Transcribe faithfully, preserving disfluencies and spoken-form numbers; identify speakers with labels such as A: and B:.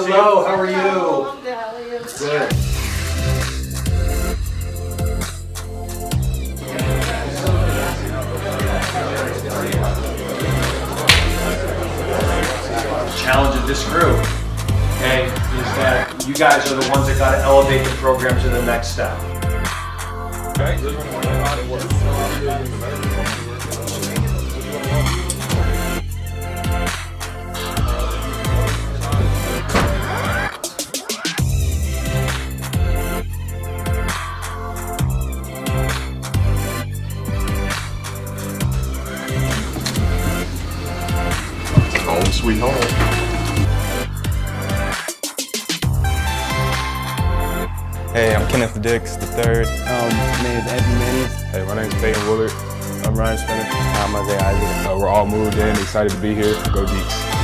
A: Hello, how are you?
B: Hello, I'm good. How are you?
A: Good. Challenge of this group, okay, is that you guys are the ones that got to elevate the program to the next step.
C: Home sweet home.
D: Hey, I'm Kenneth Dix, the third.
E: Um, my name is Evan Manning.
D: Hey, my name is Peyton Willard.
E: I'm Ryan Spinner.
D: I'm Isaiah Isaac.
C: Uh, we're all moved in, excited to be here. Go Deeks.